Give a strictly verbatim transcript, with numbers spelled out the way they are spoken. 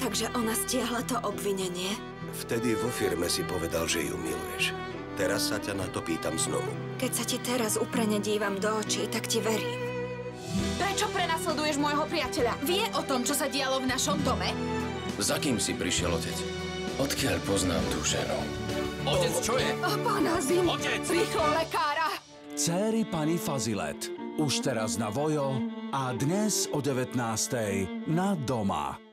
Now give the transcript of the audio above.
Takže ona stiahla to obvinenie? Vtedy vo firme si povedal, že ju miluješ. Teraz sa ťa na to pýtam znovu. Keď sa ti teraz úprene dívam do očí, tak ti verím. Prečo prenasleduješ môjho priateľa? Vie o tom, čo sa dialo v našom dome? Za kým si prišiel, otec? Odkiaľ poznám tú ženu? Otec, čo je? Oh, pán Azim! Otec! Rýchlo lekára! Céry pani Fazilet. Už teraz na Vojo a dnes o devätnástej na Doma.